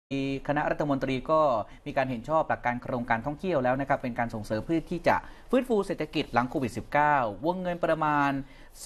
คณะรัฐมนตรีก็มีการเห็นชอบหลักการโครงการท่องเที่ยวแล้วนะครับเป็นการส่งเสริมเพื่อที่จะฟื้นฟูเศรษฐกิจหลังโควิด -19 วงเงินประมาณ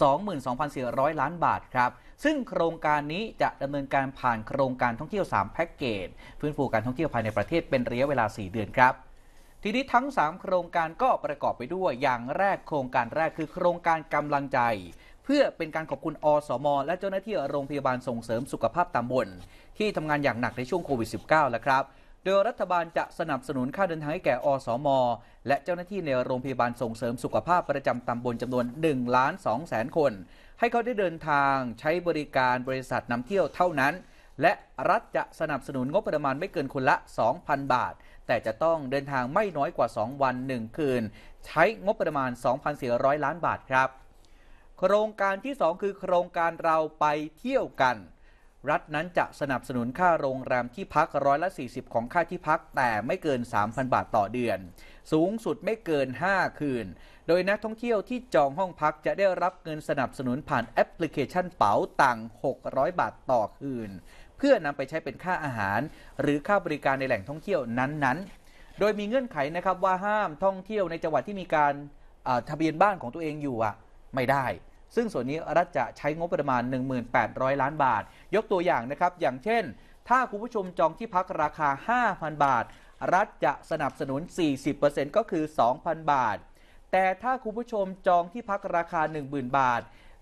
22,400 ล้านบาทครับซึ่งโครงการนี้จะดำเนินการผ่านโครงการท่องเที่ยว3แพ็กเกจฟื้นฟูการท่องเที่ยวภายในประเทศเป็นระยะเวลา4 เดือนครับทีนี้ทั้ง3โครงการก็ประกอบไปด้วยอย่างแรกโครงการแรกคือโครงการกำลังใจเพื่อเป็นการขอบคุณอสม.และเจ้าหน้าที่โรงพยาบาลส่งเสริมสุขภาพตำบลที่ทำงานอย่างหนักในช่วงโควิด -19 แล้วครับโดยรัฐบาลจะสนับสนุนค่าเดินทางให้แก่อสม.และเจ้าหน้าที่ในโรงพยาบาลส่งเสริมสุขภาพประจำตำบลจำนวน 1,200,000 คนให้เขาได้เดินทางใช้บริการบริษัทนำเที่ยวเท่านั้นและรัฐจะสนับสนุนงบประมาณไม่เกินคนละ 2,000 บาทแต่จะต้องเดินทางไม่น้อยกว่า2 วัน 1 คืนใช้งบประมาณ 2,400 ล้านบาทครับโครงการที่2คือโครงการเราไปเที่ยวกันรัฐนั้นจะสนับสนุนค่าโรงแรมที่พัก40%ของค่าที่พักแต่ไม่เกิน 3,000 บาทต่อเดือนสูงสุดไม่เกิน5 คืนโดยนักท่องเที่ยวที่จองห้องพักจะได้รับเงินสนับสนุนผ่านแอปพลิเคชันเป๋าตังค์600 บาทต่อคืนเพื่อนำไปใช้เป็นค่าอาหารหรือค่าบริการในแหล่งท่องเที่ยวนั้นๆโดยมีเงื่อนไขนะครับว่าห้ามท่องเที่ยวในจังหวัดที่มีการทะเบียนบ้านของตัวเองอยู่ไม่ได้ซึ่งส่วนนี้รัฐจะใช้งบประมาณ 1,800 ล้านบาทยกตัวอย่างนะครับอย่างเช่นถ้าคุณผู้ชมจองที่พักราคา 5,000 บาทรัฐจะสนับสนุน 40% ก็คือ 2,000 บาทแต่ถ้าคุณผู้ชมจองที่พักราคา 10,000 บาท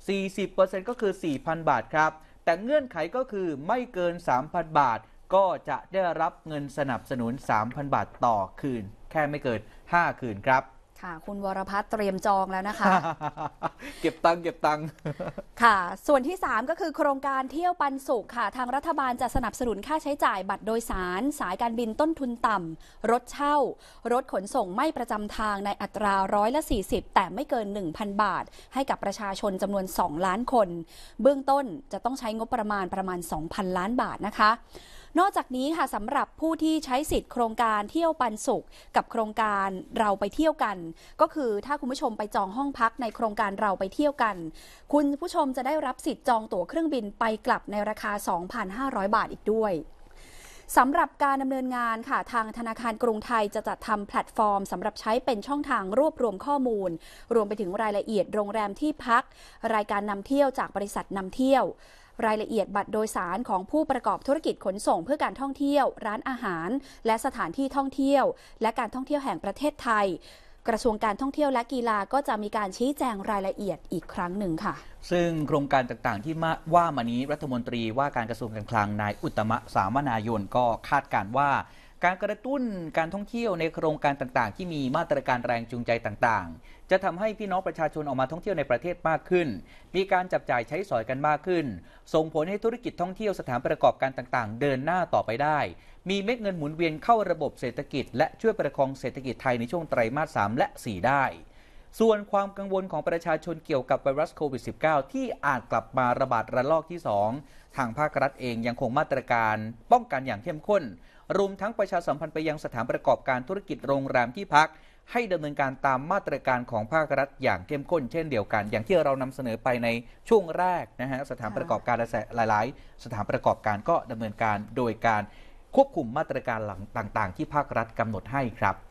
40% ก็คือ 4,000 บาทครับแต่เงื่อนไขก็คือไม่เกิน 3,000 บาทก็จะได้รับเงินสนับสนุน 3,000 บาทต่อคืนแค่ไม่เกิน 5 คืนครับค่ะคุณวรพัฒน์เตรียมจองแล้วนะคะเก็บตังค์ค่ะส่วนที่3ก็คือโครงการเที่ยวปันสุขค่ะทางรัฐบาลจะสนับสนุนค่าใช้จ่ายบัตรโดยสารสายการบินต้นทุนต่ำรถเช่ารถขนส่งไม่ประจำทางในอัตรา40%แต่ไม่เกิน 1,000 บาทให้กับประชาชนจำนวน2 ล้านคนเบื้องต้นจะต้องใช้งบประมาณ 2,000 ล้านบาทนะคะนอกจากนี้ค่ะสำหรับผู้ที่ใช้สิทธิ์โครงการเที่ยวปันสุขกับโครงการเราไปเที่ยวกันก็คือถ้าคุณผู้ชมไปจองห้องพักในโครงการเราไปเที่ยวกันคุณผู้ชมจะได้รับสิทธิ์จองตั๋วเครื่องบินไปกลับในราคา 2,500 บาทอีกด้วยสำหรับการดำเนินงานค่ะทางธนาคารกรุงไทยจะจัดทำแพลตฟอร์มสำหรับใช้เป็นช่องทางรวบรวมข้อมูลรวมไปถึงรายละเอียดโรงแรมที่พักรายการนำเที่ยวจากบริษัทนำเที่ยวรายละเอียดบัตรโดยสารของผู้ประกอบธุรกิจขนส่งเพื่อการท่องเที่ยวร้านอาหารและสถานที่ท่องเที่ยวและการท่องเที่ยวแห่งประเทศไทยกระทรวงการท่องเที่ยวและกีฬาก็จะมีการชี้แจงรายละเอียดอีกครั้งหนึ่งค่ะซึ่งโครงการต่างๆที่ว่ามานี้รัฐมนตรีว่าการกระทรวงการคลังนายอุตตมะสาวนายนก็คาดการณ์ว่าการกระตุ้นการท่องเที่ยวในโครงการต่างๆที่มีมาตรการแรงจูงใจต่างๆจะทำให้พี่น้องประชาชนออกมาท่องเที่ยวในประเทศมากขึ้นมีการจับจ่ายใช้สอยกันมากขึ้นส่งผลให้ธุรกิจท่องเที่ยวสถานประกอบการต่างๆเดินหน้าต่อไปได้มีเม็ดเงินหมุนเวียนเข้าระบบเศรษฐกิจและช่วยประคองเศรษฐกิจไทยในช่วงไตรมาส 3 และ 4 ได้ส่วนความกังวลของประชาชนเกี่ยวกับไวรัสโควิด -19 ที่อาจกลับมาระบาดระลอกที่ 2 ทางภาครัฐเองยังคงมาตรการป้องกันอย่างเข้มข้นรวมทั้งประชาสัมพันธ์ไปยังสถานประกอบการธุรกิจโรงแรมที่พักให้ดำเนินการตามมาตรการของภาครัฐอย่างเข้มข้นเช่นเดียวกันอย่างที่เรานำเสนอไปในช่วงแรกนะฮะสถานประกอบการหลายๆสถานประกอบการก็ดำเนินการโดยการควบคุมมาตรการต่างๆที่ภาครัฐกำหนดให้ครับ